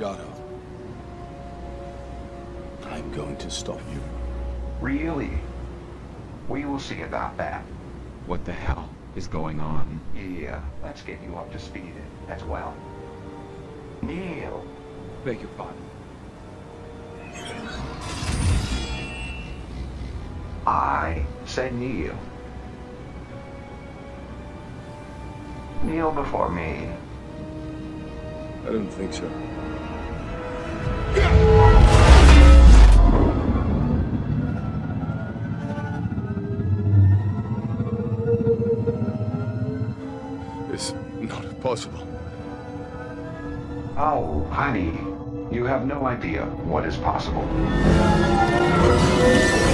Shadow. I'm going to stop you. Really? We will see about that. What the hell is going on? Yeah, let's get you up to speed as well. Neil. Beg your pardon. I said Neil. Kneel before me. I don't think so. It's not possible. Oh, honey, you have no idea what is possible.